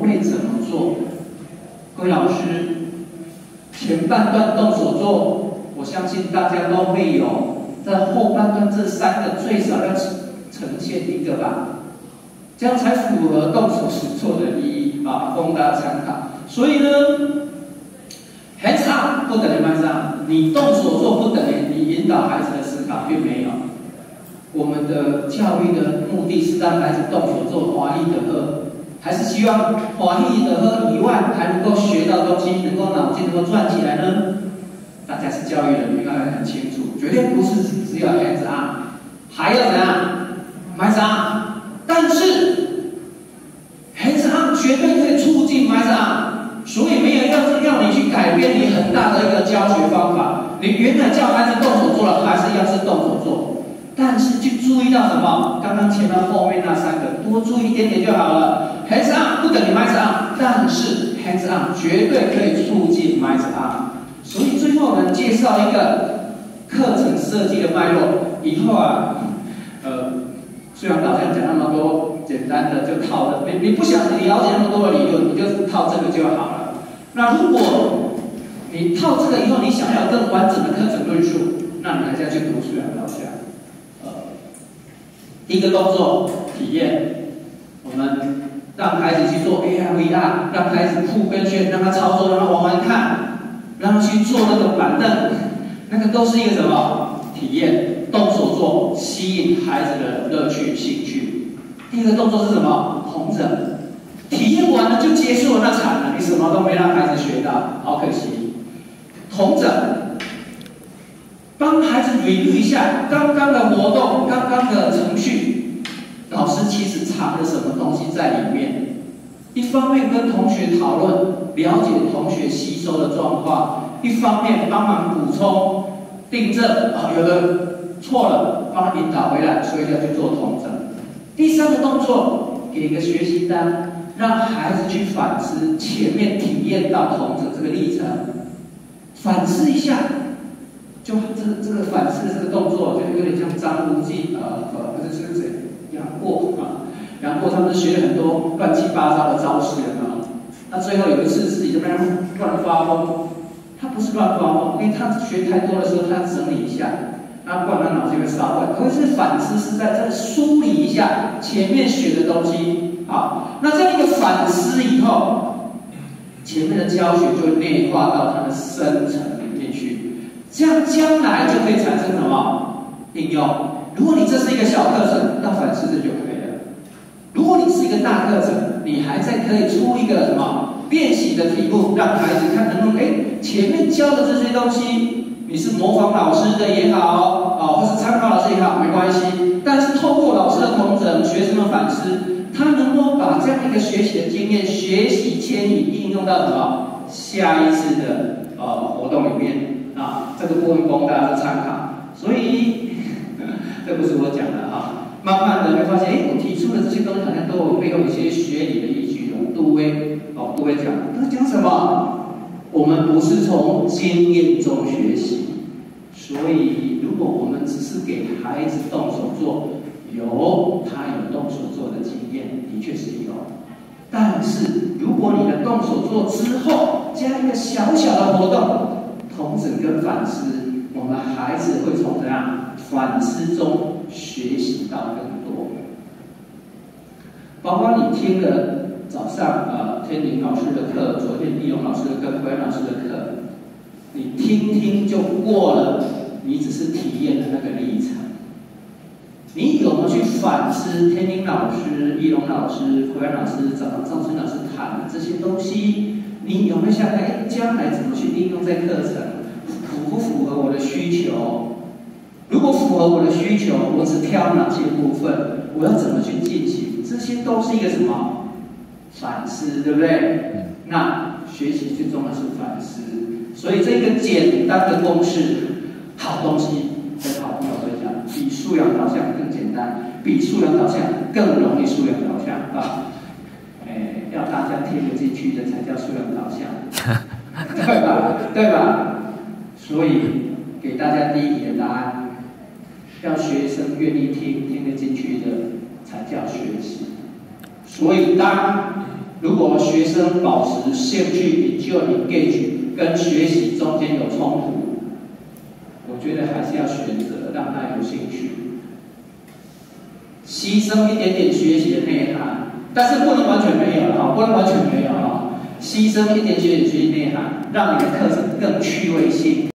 会怎么做？各位老师，前半段动手做，我相信大家都会有，在后半段这3个最少要呈现1个吧，这样才符合动手实做的意义啊，供大家参考。所以呢 ，hands up 不等于 hands up， 你动手做不等于你引导孩子的思考，并没有。我们的教育的目的是让孩子动手做，华丽的喝，还是希望华丽的喝以外，还能够学到东西，能够脑筋能够转起来呢？大家是教育人，应该很清楚，绝对不是只要 hands up， 还要怎样 hands up。但是 hands up 绝对可以促进 hands up， 所以没有要你去改变你很大的一个教学方法。你原来叫孩子动手做了，还是要是动手做。但是去注意到什么？刚刚前面后面那3个，多注意一点点就好了。hands on 不等于 hands on， 但是 hands on 绝对可以促进 hands on。所以最后呢，介绍一个课程设计的脉络。以后啊，虽然导向讲那么多简单的就套了，你不想了解那么多的理论，你就套这个就好了。那如果你套这个以后，你想要更完整的课程论述，那你还是要去读素养导向。一个动作体验，我们让孩子去做 AR、VR， 让孩子酷跟炫，让他操作，让他玩玩看，让他去做那个板凳，那个都是一个什么体验？动手做，吸引孩子的乐趣、兴趣。第2个动作是什么？同整。体验完了就结束了，那惨了，你什么都没让孩子学到，好可惜。同整。帮孩子 review 一下刚刚的活动、刚刚的程序，老师其实藏了什么东西在里面。一方面跟同学讨论，了解同学吸收的状况；一方面帮忙补充、订正有的错了，帮他引导回来，所以要去做统整。第3个动作，给一个学习单，让孩子去反思前面体验到统整这个历程，反思一下。就这个反思这个动作，就有点像张无忌不是谁杨过啊，杨过他们学了很多乱七八糟的招式，有没有？那最后有一次自己在那边乱发疯，他不是乱发疯，因为他学太多的时候，他整理一下，那不然他脑子会烧坏。可是反思是在梳理一下前面学的东西，好，那这样一个反思以后，前面的教学就会内化到它的深层里面去。这样将来就可以产生什么应用？如果你这是一个小课程，那反思这就可以了。如果你是一个大课程，你还在可以出一个什么练习的题目，让孩子看能不能前面教的这些东西，你是模仿老师的也好，或是参考老师也好，没关系。但是透过老师的统整，学生的反思，他能够把这样一个学习的经验、学习迁移应用到什么下一次的活动里面。这个部分供大家参考，所以这不是我讲的慢慢的会发现，我提出的这些东西好像都有背后一些学理的依据的。杜威讲，他讲什么？我们不是从经验中学习，所以如果我们只是给孩子动手做，他有动手做的经验，的确是有。但是如果你的动手做之后加一个小小的活动。统整跟反思，我们孩子会从怎样反思中学习到更多。包括你听了早上天林老师的课，昨天易容老师的课，何安老师的课，你听就过了，你只是体验的那个历程。你有没有去反思天林老师、易容老师、何安老师、赵春老师谈的这些东西？你有没有想将来怎么去应用在课程？符不符合我的需求？如果符合我的需求，我只挑哪些部分？我要怎么去进行？这些都是一个什么反思，对不对？那学习最重要是反思。所以这个简单的公式，好东西跟好朋友分享，比素养导向更简单，比素养导向更容易素养导向要大家听得进去的才叫素养导向，对吧？所以给大家第一题的答案，要学生愿意听得进去的才叫学习。所以当如果学生保持兴趣 engage 跟学习中间有冲突，我觉得还是要选择让他有兴趣，牺牲一点点学习的内涵，但是不能完全没有了，不能完全没有，牺牲一点学习内涵，让你的课程更趣味性。